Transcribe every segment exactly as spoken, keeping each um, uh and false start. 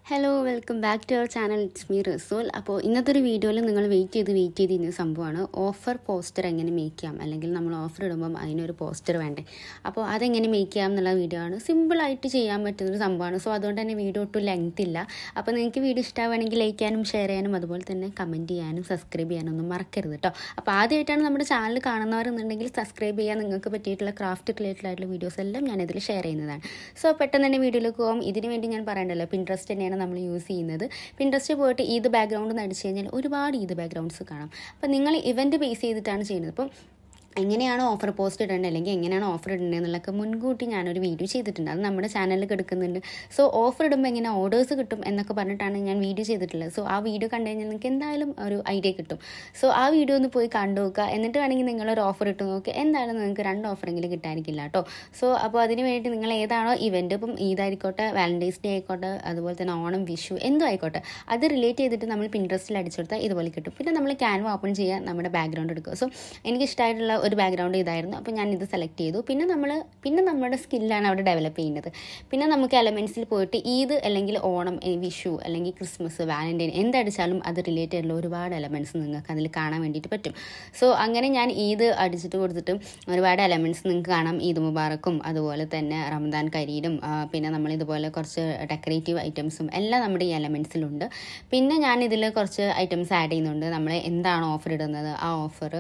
Hello, welcome back to our channel. It's me Rasul. അപ്പോൾ ഇന്നത്തെ ഒരു വീഡിയോയിൽ നിങ്ങൾ വെയിറ്റ് ചെയ്ത് വെയിറ്റ് ചെയ്ത് ഇന്ന സംഭവമാണ് ഓഫർ പോസ്റ്റർ എങ്ങനെ മേക്ക് ചെയ്യാം, അല്ലെങ്കിൽ നമ്മൾ ഓഫർ ഇടുമ്പം അതിനൊരു പോസ്റ്റർ വേണ്ടേ. അപ്പോൾ അതെങ്ങനെ മേക്ക് ചെയ്യാം എന്നുള്ള വീഡിയോ ആണ്. സിമ്പിളായിട്ട് ചെയ്യാൻ പറ്റുന്നൊരു സംഭവമാണ്. സോ അതുകൊണ്ട് തന്നെ വീഡിയോ ഒട്ടും ലെങ്ത് ഇല്ല. അപ്പോൾ നിങ്ങൾക്ക് വീഡിയോ ഇഷ്ടമാണെങ്കിൽ ലൈക്ക് ചെയ്യാനും ഷെയർ ചെയ്യാനും അതുപോലെ തന്നെ കമൻറ്റ് ചെയ്യാനും സബ്സ്ക്രൈബ് ചെയ്യാനും ഒന്നും മറക്കരുത് കേട്ടോ. അപ്പോൾ ആദ്യമായിട്ടാണ് നമ്മുടെ ചാനൽ കാണുന്നവരെന്നുണ്ടെങ്കിൽ സബ്സ്ക്രൈബ് ചെയ്യാൻ നിങ്ങൾക്ക് പറ്റിയിട്ടുള്ള ക്രാഫ്റ്റ് റിലേറ്റഡ് ആയിട്ടുള്ള വീഡിയോസ് എല്ലാം ഞാനിതിൽ ഷെയർ ചെയ്യുന്നതാണ്. സോ പെട്ടെന്ന് തന്നെ വീഡിയോയിലേക്ക് പോകും. ഇതിന് വേണ്ടി ഞാൻ പറയണ്ടല്ലോ, പിൻട്രസ്റ്റ് തന്നെയാണ് നമ്മൾ യൂസ് ചെയ്യുന്നത്. പിൻട്രസ്റ്റ് പോയിട്ട് ഈദ് ബാക്ക്ഗ്രൗണ്ട് എന്ന് അടിച്ചു കഴിഞ്ഞാൽ ഒരുപാട് ഈദ് ബാക്ക്ഗ്രൗണ്ട്സ് കാണാം. അപ്പോൾ നിങ്ങൾ ഇവൻറ്റ് ബേസ് ചെയ്തിട്ടാണ് ചെയ്യുന്നത്. അപ്പം എങ്ങനെയാണോ ഓഫർ പോസ്റ്റ് ഇടേണ്ടത് അല്ലെങ്കിൽ എങ്ങനെയാണോ ഓഫർ ഇടേണ്ടത് എന്നുള്ളതൊക്കെ മുൻകൂട്ടി ഞാനൊരു വീഡിയോ ചെയ്തിട്ടുണ്ട്. അത് നമ്മുടെ ചാനലിൽ കിടക്കുന്നുണ്ട്. സോ ഓഫർ ഇടുമ്പോൾ എങ്ങനെ ഓർഡേഴ്സ് കിട്ടും എന്നൊക്കെ പറഞ്ഞിട്ടാണ് ഞാൻ വീഡിയോ ചെയ്തിട്ടുള്ളത്. സോ ആ വീഡിയോ കണ്ടു കഴിഞ്ഞാൽ നിങ്ങൾക്ക് എന്തായാലും ഒരു ഐഡിയ കിട്ടും. സോ ആ വീഡിയോ ഒന്ന് പോയി കണ്ടു നോക്കുക. എന്നിട്ട് വേണമെങ്കിൽ നിങ്ങളൊരു ഓഫർ ഇട്ട് നോക്കുക. എന്തായാലും നിങ്ങൾക്ക് രണ്ട് ഓഫറെങ്കിലും കിട്ടാനിരിക്കില്ല കേട്ടോ. സോ അപ്പോൾ അതിന് വേണ്ടി നിങ്ങൾ ഏതാണോ ഇവൻറ്റ്, ഇപ്പം ഈദായിക്കോട്ടെ, വാലൻറ്റൈൻസ് ഡേ ആയിക്കോട്ടെ, അതുപോലെ തന്നെ ഓണം, വിഷു എന്തോ ആയിക്കോട്ടെ, അത് റിലേറ്റ് ചെയ്തിട്ട് നമ്മൾ പിൻട്രസ്റ്റിൽ അടിച്ചെടുത്താൽ ഇതുപോലെ കിട്ടും. പിന്നെ നമ്മൾ ക്യാൻവ ഓപ്പൺ ചെയ്യുക, നമ്മുടെ ബാക്ക്ഗ്രൗണ്ട് എടുക്കുക. സോ എനിക്ക് ഇഷ്ടമായിട്ടുള്ള ഒരു ബാക്ക്ഗ്രൗണ്ട് ഇതായിരുന്നു. അപ്പോൾ ഞാൻ ഇത് സെലക്ട് ചെയ്തു. പിന്നെ നമ്മൾ പിന്നെ നമ്മുടെ സ്കില്ലാണ് അവിടെ ഡെവലപ്പ് ചെയ്യുന്നത്. പിന്നെ നമുക്ക് എലമെൻറ്റ്സിൽ പോയിട്ട് ഈദ് അല്ലെങ്കിൽ ഓണം, വിഷു അല്ലെങ്കിൽ ക്രിസ്മസ്, വാലൻറ്റൈൻ എന്തടിച്ചാലും അത് റിലേറ്റ് ആയിട്ടുള്ള ഒരുപാട് എലമെൻറ്റ്സ് നിങ്ങൾക്ക് അതിൽ കാണാൻ വേണ്ടിയിട്ട് പറ്റും. സോ അങ്ങനെ ഞാൻ ഈദ് അടിച്ചിട്ട് കൊടുത്തിട്ട് ഒരുപാട് എലമെൻറ്റ്സ് നിങ്ങൾക്ക് കാണാം. ഈദ് മുബാറക്കും അതുപോലെ തന്നെ റമദാൻ കരീലും പിന്നെ നമ്മൾ ഇതുപോലെ കുറച്ച് ഡെക്കറേറ്റീവ് ഐറ്റംസും എല്ലാം നമ്മുടെ ഈ എലമെൻറ്റ്സിലുണ്ട്. പിന്നെ ഞാൻ ഇതിൽ കുറച്ച് ഐറ്റംസ് ആഡ് ചെയ്യുന്നുണ്ട്. നമ്മൾ എന്താണോ ഓഫർ ഇടുന്നത് ആ ഓഫർ,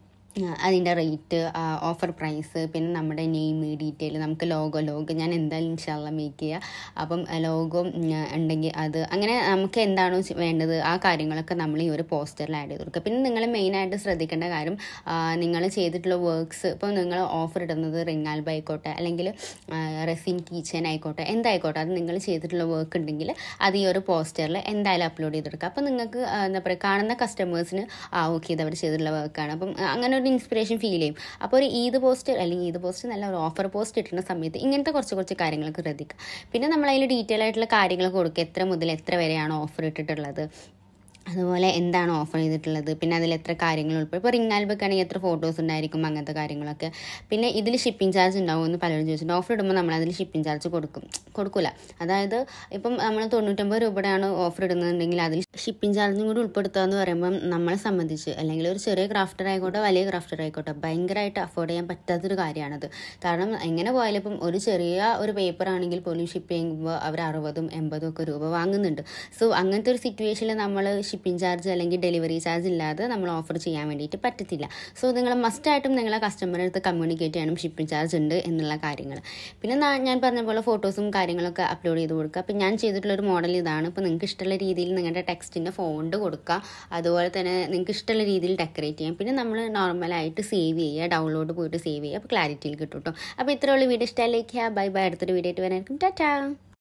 അതിൻ്റെ റേറ്റ്, ഓഫർ പ്രൈസ്, പിന്നെ നമ്മുടെ നെയിം, ഡീറ്റെയിൽ, നമുക്ക് ലോഗോ ലോഗോ ഞാൻ എന്തായാലും ഇൻഷാല്ലാ മേക്ക് ചെയ്യുക. അപ്പം ലോഗോ ഉണ്ടെങ്കിൽ അത് അങ്ങനെ നമുക്ക് എന്താണോ വേണ്ടത് ആ കാര്യങ്ങളൊക്കെ നമ്മൾ ഈ ഒരു പോസ്റ്ററിൽ ആഡ് ചെയ്ത് കൊടുക്കുക. പിന്നെ നിങ്ങൾ മെയിനായിട്ട് ശ്രദ്ധിക്കേണ്ട കാര്യം, നിങ്ങൾ ചെയ്തിട്ടുള്ള വർക്ക്സ്, ഇപ്പോൾ നിങ്ങൾ ഓഫർ ഇടുന്നത് റിംഗ് ആൽബം ആയിക്കോട്ടെ അല്ലെങ്കിൽ റെസിൻ കീച്ചൻ ആയിക്കോട്ടെ, എന്തായിക്കോട്ടെ, അത് നിങ്ങൾ ചെയ്തിട്ടുള്ള വർക്ക് ഉണ്ടെങ്കിൽ അത് ഈ ഒരു പോസ്റ്ററിൽ എന്തായാലും അപ്ലോഡ് ചെയ്തെടുക്കുക. അപ്പോൾ നിങ്ങൾക്ക് എന്താ പറയുക, കാണുന്ന കസ്റ്റമേഴ്സിന് ആ ഓക്കെ ഇത് അവർ ചെയ്തിട്ടുള്ള വർക്കാണ്, അപ്പം അങ്ങനെ ഒരു ഇൻസ്പിറേഷൻ ഫീൽ ചെയ്യും. അപ്പോൾ ഒരു ഈദ് പോസ്റ്റ് അല്ലെങ്കിൽ ഈദ് പോസ്റ്റ് നല്ല ഒരു ഓഫർ പോസ്റ്റ് ഇട്ടുന്ന സമയത്ത് ഇങ്ങനത്തെ കുറച്ച് കുറച്ച് കാര്യങ്ങളൊക്കെ ശ്രദ്ധിക്കുക. പിന്നെ നമ്മൾ അതിൽ ഡീറ്റെയിൽ ആയിട്ടുള്ള കാര്യങ്ങൾ കൊടുക്കുക. എത്ര മുതൽ എത്ര വരെയാണ് ഓഫർ ഇട്ടിട്ടുള്ളത്, അതുപോലെ എന്താണ് ഓഫർ ചെയ്തിട്ടുള്ളത്, പിന്നെ അതിൽ എത്ര കാര്യങ്ങൾ ഉൾപ്പെടും. ഇപ്പോൾ റിംഗ് ആൽബൊക്കെ ആണെങ്കിൽ എത്ര ഫോട്ടോസ് ഉണ്ടായിരിക്കും, അങ്ങനത്തെ കാര്യങ്ങളൊക്കെ. പിന്നെ ഇതിൽ ഷിപ്പിംഗ് ചാർജ് ഉണ്ടാവും എന്ന് പലരും ചോദിച്ചിട്ടുണ്ട്. ഓഫർ ഇടുമ്പോൾ നമ്മൾ അതിൽ ഷിപ്പിംഗ് ചാർജ് കൊടുക്കും കൊടുക്കില്ല. അതായത് ഇപ്പം നമ്മൾ തൊണ്ണൂറ്റൊമ്പത് രൂപയുടെയാണ് ഓഫർ ഇടുന്നുണ്ടെങ്കിൽ അതിൽ ഷിപ്പിംഗ് ചാർജും കൂടി ഉൾപ്പെടുത്തുക എന്ന് പറയുമ്പം നമ്മളെ സംബന്ധിച്ച്, അല്ലെങ്കിൽ ഒരു ചെറിയ ക്രാഫ്റ്റർ ആയിക്കോട്ടെ വലിയ ക്രാഫ്റ്റർ ആയിക്കോട്ടെ, ഭയങ്കരമായിട്ട് അഫോർഡ് ചെയ്യാൻ പറ്റാത്തൊരു കാര്യമാണത്. കാരണം എങ്ങനെ പോയാലും ഇപ്പം ഒരു ചെറിയ ഒരു പേപ്പർ ആണെങ്കിൽ പോലും ഷിപ്പ് ചെയ്യുമ്പോൾ അവർ അറുപതും എൺപതും ഒക്കെ രൂപ വാങ്ങുന്നുണ്ട്. സോ അങ്ങനത്തെ ഒരു സിറ്റുവേഷനിൽ നമ്മൾ ഷിപ്പിംഗ് ചാർജ് അല്ലെങ്കിൽ ഡെലിവറി ചാർജ് ഇല്ലാതെ നമ്മൾ ഓഫർ ചെയ്യാൻ വേണ്ടിയിട്ട് പറ്റത്തില്ല. സോ നിങ്ങൾ മസ്റ്റായിട്ടും നിങ്ങളെ കസ്റ്റമറുടെ അടുത്ത് കമ്മ്യൂണിക്കേറ്റ് ചെയ്യണം ഷിപ്പിംഗ് ചാർജ് ഉണ്ട് എന്നുള്ള കാര്യങ്ങൾ. പിന്നെ ഞാൻ പറഞ്ഞ പോലെ ഫോട്ടോസും കാര്യങ്ങളൊക്കെ അപ്ലോഡ് ചെയ്ത് കൊടുക്കുക. അപ്പം ഞാൻ ചെയ്തിട്ടുള്ളൊരു മോഡൽ ഇതാണ്. ഇപ്പോൾ നിങ്ങൾക്ക് ഇഷ്ടമുള്ള രീതിയിൽ നിങ്ങളുടെ ടെക്സ്റ്റിൻ്റെ ഫോണ്ട് കൊടുക്കുക, അതുപോലെ തന്നെ നിങ്ങൾക്ക് ഇഷ്ടമുള്ള രീതിയിൽ ഡെക്കറേറ്റ് ചെയ്യാം. പിന്നെ നമ്മൾ നോർമലായിട്ട് സേവ് ചെയ്യുക, ഡൗൺലോഡ് പോയിട്ട് സേവ് ചെയ്യുക. അപ്പോൾ ക്ലാരിറ്റിയിൽ കിട്ടും കേട്ടോ. അപ്പോൾ ഇത്രയുള്ള വീഡിയോ ഇഷ്ടമായി ലൈക്ക് ചെയ്യുക. Bye bye. അടുത്തൊരു വീഡിയോ ആയിട്ട് വരാനായിരിക്കും. ടാറ്റാ.